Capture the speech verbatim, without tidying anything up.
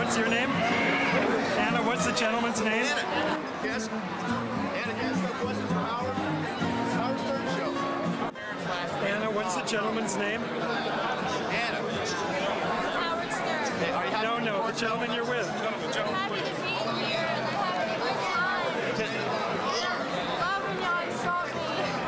What's your name? Anna, what's the gentleman's name? Anna. Yes. Anna, can I ask you questions for Howard? Howard Stern Show. Anna, what's the gentleman's name? Anna. Howard Stern. Hey, are you happy No, no, the gentleman you're with. Gentleman, gentleman, Happy to be here and I'm having a good time. Love when y'all insult me.